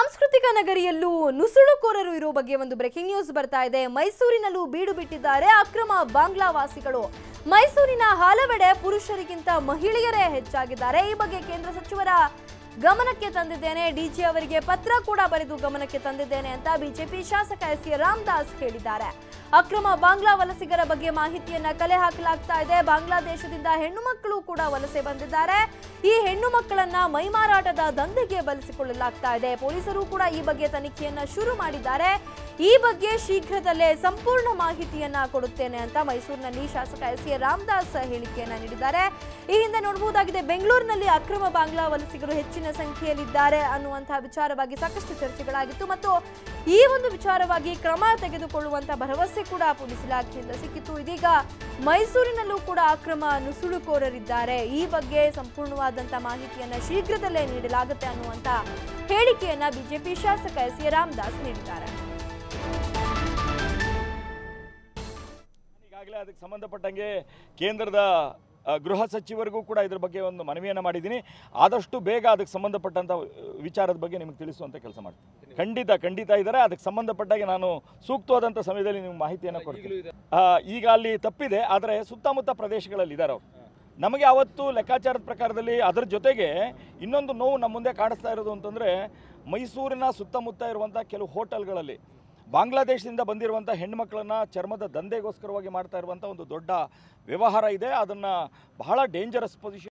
ಸಾಂಸ್ಕೃತಿಕ ನಗರಿಯಲ್ಲೂ ನುಸುಳುಕೋರರು ಇರುವ ಬಗ್ಗೆ ಒಂದು ಬ್ರೇಕಿಂಗ್ ನ್ಯೂಸ್ ಬರ್ತಾ ಇದೆ. ಮೈಸೂರಿನಲ್ಲೂ ಬೀಡು ಬಿಟ್ಟಿದ್ದಾರೆ ಅಕ್ರಮ ಬಾಂಗ್ಲಾವಾಸಿಗಳು. ಮೈಸೂರಿನ ಹಲವೆಡೆ ಪುರುಷರಿಗಿಂತ ಮಹಿಳೆಯರೇ ಹೆಚ್ಚಾಗಿದ್ದಾರೆ. ಈ ಬಗ್ಗೆ ಕೇಂದ್ರ ಸಚಿವರ ಗಮನಕ್ಕೆ ತಂದಿದ್ದೇನೆ, ಡಿಜಿ ಅವರಿಗೆ ಪತ್ರ ಕೂಡ ಬರೆದು ಗಮನಕ್ಕೆ ತಂದಿದ್ದೇನೆ ಅಂತ ಬಿಜೆಪಿ ಶಾಸಕ ರಾಮದಾಸ್ ಹೇಳಿದ್ದಾರೆ. ಅಕ್ರಮ ಬಾಂಗ್ಲಾ ವಲಸಿಗರ ಬಗ್ಗೆ ಮಾಹಿತಿಯನ್ನ ಕಲೆ ಹಾಕಲಾಗ್ತಾ ಇದೆ. ಬಾಂಗ್ಲಾದೇಶದಿಂದ ಹೆಣ್ಣು ಮಕ್ಕಳು ಕೂಡ ವಲಸೆ ಬಂದಿದ್ದಾರೆ. ಈ ಹೆಣ್ಣು ಮಕ್ಕಳನ್ನ ಮೈಮಾರಾಟದ ದಂಧೆಗೆ ಬಳಸಿಕೊಳ್ಳಲಾಗ್ತಾ ಇದೆ. ಪೊಲೀಸರು ಕೂಡ ಈ ಬಗ್ಗೆ ತನಿಖೆಯನ್ನ ಶುರು ಮಾಡಿದ್ದಾರೆ. ಈ ಬಗ್ಗೆ ಶೀಘ್ರದಲ್ಲೇ ಸಂಪೂರ್ಣ ಮಾಹಿತಿಯನ್ನ ಕೊಡುತ್ತೇನೆ ಅಂತ ಮೈಸೂರಿನಲ್ಲಿ ಶಾಸಕ ರಾಮದಾಸ್ ಹೇಳಿಕೆಯನ್ನ ನೀಡಿದ್ದಾರೆ. ಈ ಹಿಂದೆ ನೋಡಬಹುದಾಗಿದೆ, ಬೆಂಗಳೂರಿನಲ್ಲಿ ಅಕ್ರಮ ಬಾಂಗ್ಲಾ ವಲಸಿಗರು ಹೆಚ್ಚಿನ ಸಂಖ್ಯೆಯಲ್ಲಿದ್ದಾರೆ ಅನ್ನುವಂತಹ ವಿಚಾರವಾಗಿ ಸಾಕಷ್ಟು ಚರ್ಚೆಗಳಾಗಿತ್ತು ಮತ್ತು ಈ ಒಂದು ವಿಚಾರವಾಗಿ ಕ್ರಮ ತೆಗೆದುಕೊಳ್ಳುವಂತ ಭರವಸೆ ಕೂಡ ಪೊಲೀಸ್ ಇಲಾಖೆಯಿಂದ ಸಿಕ್ಕಿತ್ತು. ಇದೀಗ ಮೈಸೂರಿನಲ್ಲೂ ಕೂಡ ಅಕ್ರಮ ನುಸುಳುಕೋರರಿದ್ದಾರೆ. ಈ ಬಗ್ಗೆ ಸಂಪೂರ್ಣವಾದಂತ ಮಾಹಿತಿಯನ್ನ ಶೀಘ್ರದಲ್ಲೇ ನೀಡಲಾಗುತ್ತೆ ಅನ್ನುವಂತ ಹೇಳಿಕೆಯನ್ನ ಬಿಜೆಪಿ ಶಾಸಕ ರಾಮದಾಸ್ ನೀಡಿದ್ದಾರೆ. ಈಗಾಗಲೇ ಅದಕ್ಕೆ ಸಂಬಂಧಪಟ್ಟಂಗೆ ಕೇಂದ್ರದ ಗೃಹ ಸಚಿವರಿಗೂ ಕೂಡ ಇದ್ರ ಬಗ್ಗೆ ಒಂದು ಮನವಿಯನ್ನು ಮಾಡಿದ್ದೀನಿ. ಆದಷ್ಟು ಬೇಗ ಅದಕ್ಕೆ ಸಂಬಂಧಪಟ್ಟಂಥ ವಿಚಾರದ ಬಗ್ಗೆ ನಿಮಗೆ ತಿಳಿಸುವಂಥ ಕೆಲಸ ಮಾಡ್ತೀನಿ. ಖಂಡಿತ ಇದ್ದಾರೆ. ಅದಕ್ಕೆ ಸಂಬಂಧಪಟ್ಟಾಗೆ ನಾನು ಸೂಕ್ತವಾದಂಥ ಸಮಯದಲ್ಲಿ ನಿಮ್ಗೆ ಮಾಹಿತಿಯನ್ನು ಕೊಡ್ತೀನಿ. ಈಗ ಅಲ್ಲಿ ತಪ್ಪಿದೆ, ಆದರೆ ಸುತ್ತಮುತ್ತ ಪ್ರದೇಶಗಳಲ್ಲಿ ಇದ್ದಾರೆ ಅವರು. ನಮಗೆ ಅವತ್ತು ಲೆಕ್ಕಾಚಾರದ ಪ್ರಕಾರದಲ್ಲಿ ಅದರ ಜೊತೆಗೆ ಇನ್ನೊಂದು ನೋವು ನಮ್ಮ ಮುಂದೆ ಕಾಣಿಸ್ತಾ ಇರೋದು ಅಂತಂದರೆ, ಮೈಸೂರಿನ ಸುತ್ತಮುತ್ತ ಇರುವಂಥ ಕೆಲವು ಹೋಟೆಲ್ಗಳಲ್ಲಿ ಬಾಂಗ್ಲಾದೇಶದಿಂದ ಬಂದಿರುವಂಥ ಹೆಣ್ಮಕ್ಳನ್ನು ಚರ್ಮದ ದಂಧೆಗೋಸ್ಕರವಾಗಿ ಮಾಡ್ತಾ ಇರುವಂಥ ಒಂದು ದೊಡ್ಡ ವ್ಯವಹಾರ ಇದೆ. ಅದನ್ನು ಬಹಳ ಡೇಂಜರಸ್ ಪೊಸಿಷನ್